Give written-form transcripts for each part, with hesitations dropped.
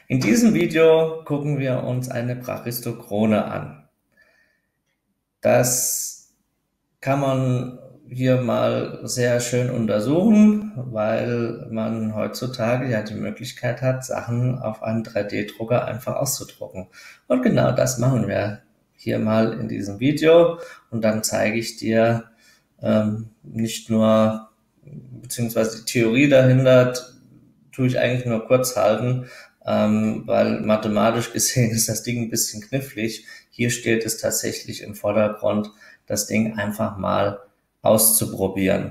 In diesem Video gucken wir uns eine Brachistochrone an. Das kann man hier mal sehr schön untersuchen, weil man heutzutage ja die Möglichkeit hat, Sachen auf einem 3D-Drucker einfach auszudrucken. Und genau das machen wir hier mal in diesem Video. Und dann zeige ich dir nicht nur, beziehungsweise die Theorie dahinter tue ich eigentlich nur kurz halten, weil mathematisch gesehen ist das Ding ein bisschen knifflig. Hier steht es tatsächlich im Vordergrund, das Ding einfach mal auszuprobieren.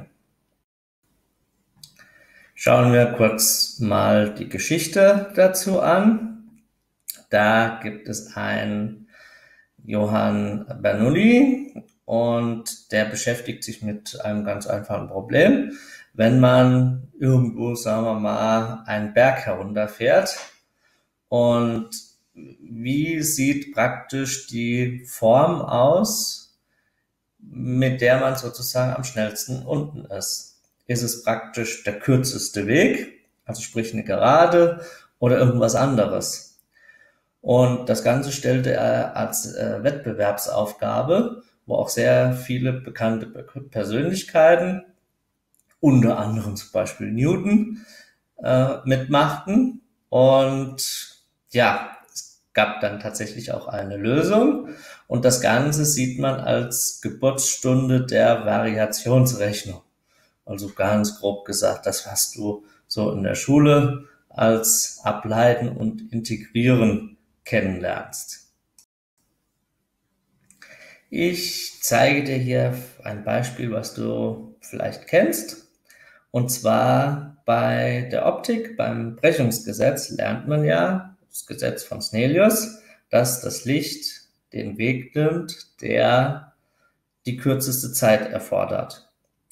Schauen wir kurz mal die Geschichte dazu an. Da gibt es einen Johann Bernoulli und der beschäftigt sich mit einem ganz einfachen Problem. Wenn man irgendwo, sagen wir mal, einen Berg herunterfährt und wie sieht praktisch die Form aus, mit der man sozusagen am schnellsten unten ist? Ist es praktisch der kürzeste Weg, also sprich eine Gerade oder irgendwas anderes? Und das Ganze stellte er als Wettbewerbsaufgabe, wo auch sehr viele bekannte Persönlichkeiten, unter anderem zum Beispiel Newton, mitmachten. Und ja, es gab dann tatsächlich auch eine Lösung. Und das Ganze sieht man als Geburtsstunde der Variationsrechnung. Also ganz grob gesagt, das, was du so in der Schule als Ableiten und Integrieren kennenlernst. Ich zeige dir hier ein Beispiel, was du vielleicht kennst. Und zwar bei der Optik, beim Brechungsgesetz lernt man ja, das Gesetz von Snellius, dass das Licht den Weg nimmt, der die kürzeste Zeit erfordert.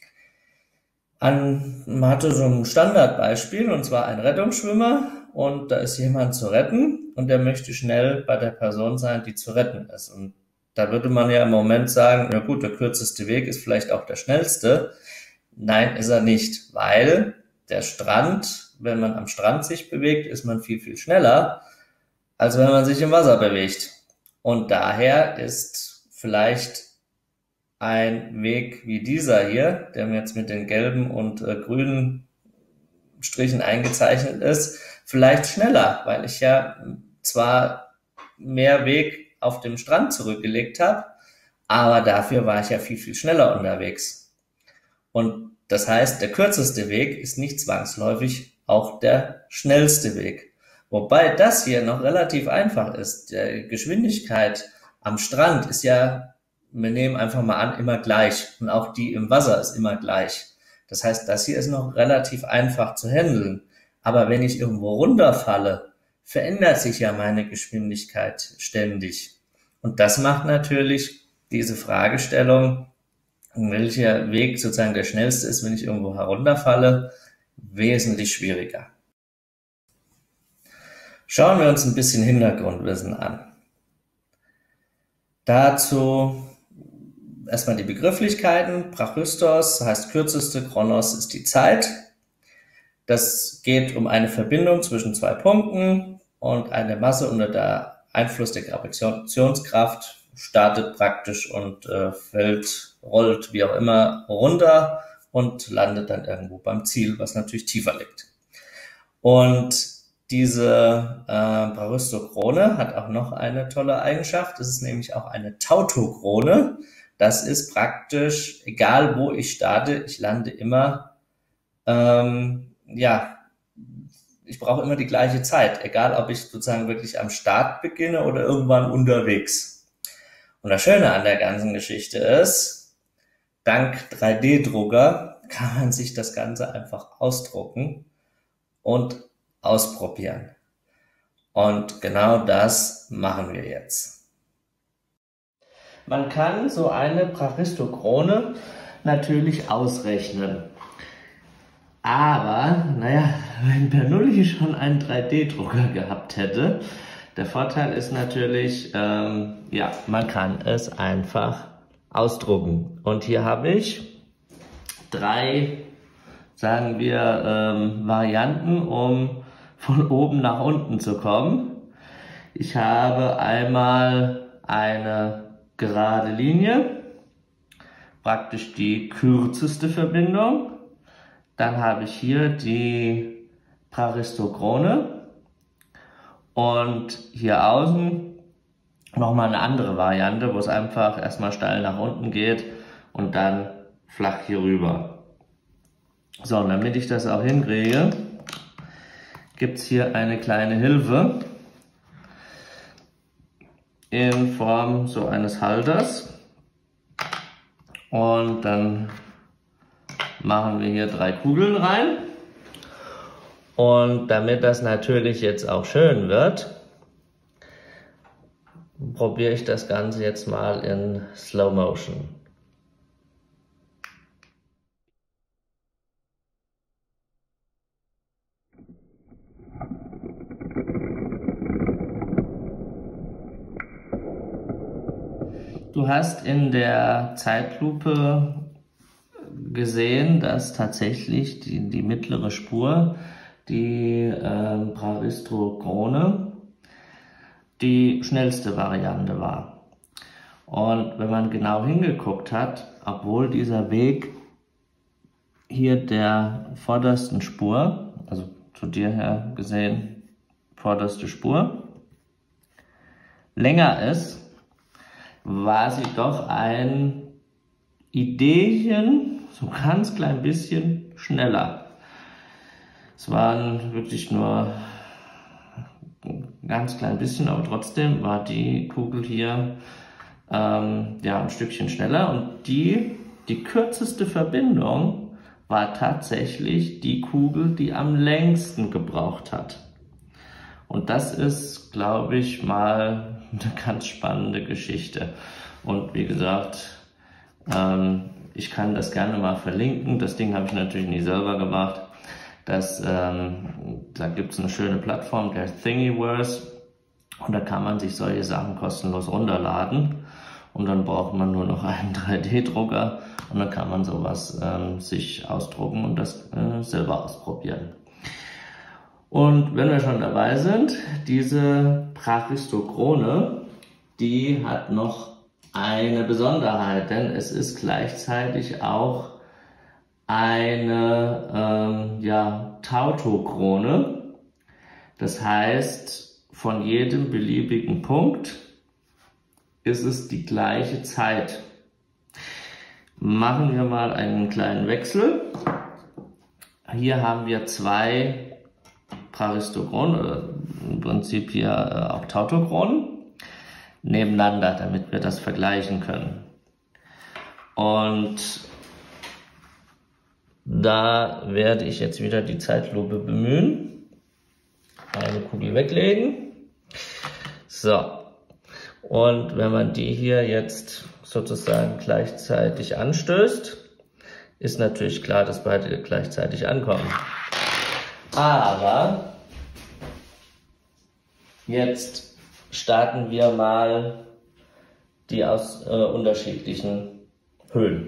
Man hatte so ein Standardbeispiel, und zwar ein Rettungsschwimmer, und da ist jemand zu retten und der möchte schnell bei der Person sein, die zu retten ist. Und da würde man ja im Moment sagen, na gut, der kürzeste Weg ist vielleicht auch der schnellste. Nein, ist er nicht, weil der Strand, wenn man am Strand sich bewegt, ist man viel, viel schneller, als wenn man sich im Wasser bewegt. Und daher ist vielleicht ein Weg wie dieser hier, der mir jetzt mit den gelben und grünen Strichen eingezeichnet ist, vielleicht schneller, weil ich ja zwar mehr Weg auf dem Strand zurückgelegt habe, aber dafür war ich ja viel, viel schneller unterwegs. Und das heißt, der kürzeste Weg ist nicht zwangsläufig auch der schnellste Weg. Wobei das hier noch relativ einfach ist. Die Geschwindigkeit am Strand ist ja, wir nehmen einfach mal an, immer gleich. Und auch die im Wasser ist immer gleich. Das heißt, das hier ist noch relativ einfach zu handeln. Aber wenn ich irgendwo runterfalle, verändert sich ja meine Geschwindigkeit ständig. Und das macht natürlich diese Fragestellung, welcher Weg sozusagen der schnellste ist, wenn ich irgendwo herunterfalle, wesentlich schwieriger. Schauen wir uns ein bisschen Hintergrundwissen an. Dazu erstmal die Begrifflichkeiten. Brachystos heißt kürzeste, Chronos ist die Zeit. Das geht um eine Verbindung zwischen zwei Punkten und eine Masse unter der Einfluss der Gravitationskraft startet praktisch und fällt, rollt, wie auch immer, runter und landet dann irgendwo beim Ziel, was natürlich tiefer liegt. Und diese Brachistochrone hat auch noch eine tolle Eigenschaft. Das ist nämlich auch eine Tautochrone. Das ist praktisch, egal wo ich starte, ich lande immer, ich brauche immer die gleiche Zeit, egal ob ich sozusagen wirklich am Start beginne oder irgendwann unterwegs. Und das Schöne an der ganzen Geschichte ist, dank 3D-Drucker kann man sich das Ganze einfach ausdrucken und ausprobieren. Und genau das machen wir jetzt. Man kann so eine Brachistochrone natürlich ausrechnen. Aber, naja, wenn Bernoulli schon einen 3D-Drucker gehabt hätte, der Vorteil ist natürlich, man kann es einfach ausdrucken. Und hier habe ich 3, sagen wir, Varianten, um von oben nach unten zu kommen. Ich habe einmal eine gerade Linie, praktisch die kürzeste Verbindung. Dann habe ich hier die Paristochrone und hier außen nochmal eine andere Variante, wo es einfach erstmal steil nach unten geht und dann flach hier rüber. So, und damit ich das auch hinkriege, gibt es hier eine kleine Hilfe in Form so eines Halters. Und dann machen wir hier 3 Kugeln rein. Und damit das natürlich jetzt auch schön wird, probiere ich das Ganze jetzt mal in Slow Motion. Du hast in der Zeitlupe gesehen, dass tatsächlich die mittlere Spur, die Paristochrone, die schnellste Variante war. Und wenn man genau hingeguckt hat, obwohl dieser Weg hier der vordersten Spur, also zu dir her gesehen, vorderste Spur, länger ist, war sie doch ein Ideechen, so ganz klein bisschen schneller. Es waren wirklich nur ein ganz klein bisschen, aber trotzdem war die Kugel hier ja, ein Stückchen schneller. Und die kürzeste Verbindung war tatsächlich die Kugel, die am längsten gebraucht hat. Und das ist, glaube ich, mal eine ganz spannende Geschichte. Und wie gesagt, ich kann das gerne mal verlinken. Das Ding habe ich natürlich nie selber gemacht. Da gibt es eine schöne Plattform, der Thingiverse. Und da kann man sich solche Sachen kostenlos runterladen. Und dann braucht man nur noch einen 3D-Drucker. Und dann kann man sowas sich ausdrucken und das selber ausprobieren. Und wenn wir schon dabei sind, diese Paristochrone, die hat noch eine Besonderheit, denn es ist gleichzeitig auch eine ja, Tautochrone. Das heißt, von jedem beliebigen Punkt ist es die gleiche Zeit. Machen wir mal einen kleinen Wechsel. Hier haben wir 2 Paristochrone, oder im Prinzip hier auch Tautochronen, nebeneinander, damit wir das vergleichen können. Und da werde ich jetzt wieder die Zeitlupe bemühen. Eine Kugel weglegen. So. Und wenn man die hier jetzt sozusagen gleichzeitig anstößt, ist natürlich klar, dass beide gleichzeitig ankommen. Aber jetzt starten wir mal die aus unterschiedlichen Höhen.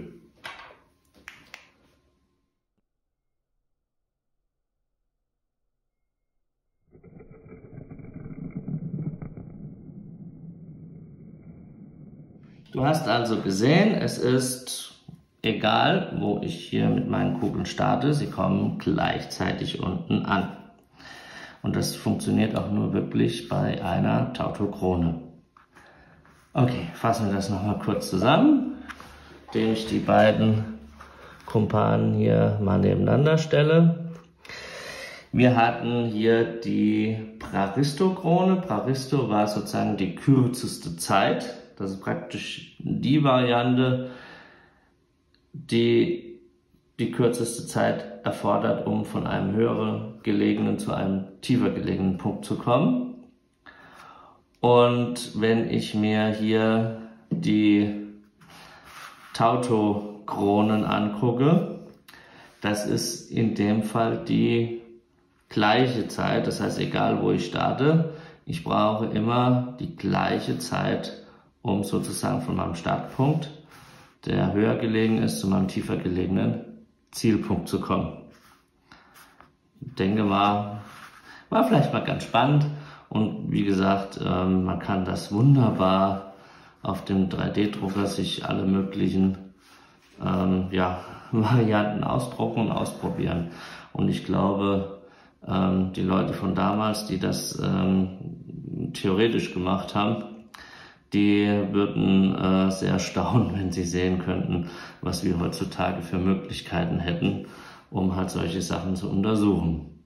Du hast also gesehen, es ist egal, wo ich hier mit meinen Kugeln starte, sie kommen gleichzeitig unten an. Und das funktioniert auch nur wirklich bei einer Tautochrone. Okay, fassen wir das nochmal kurz zusammen, indem ich die beiden Kumpanen hier mal nebeneinander stelle. Wir hatten hier die Paristochrone. Paristo war sozusagen die kürzeste Zeit. Das ist praktisch die Variante, die die kürzeste Zeit erfordert, um von einem höher gelegenen zu einem tiefer gelegenen Punkt zu kommen. Und wenn ich mir hier die Tautochronen angucke, das ist in dem Fall die gleiche Zeit, das heißt, egal wo ich starte, ich brauche immer die gleiche Zeit, um sozusagen von meinem Startpunkt, der höher gelegen ist, zu meinem tiefer gelegenen Zielpunkt zu kommen. Ich denke mal, war vielleicht mal ganz spannend. Und wie gesagt, man kann das wunderbar auf dem 3D-Drucker sich alle möglichen Varianten ausdrucken und ausprobieren. Und ich glaube, die Leute von damals, die das theoretisch gemacht haben, die würden sehr staunen, wenn sie sehen könnten, was wir heutzutage für Möglichkeiten hätten, um halt solche Sachen zu untersuchen.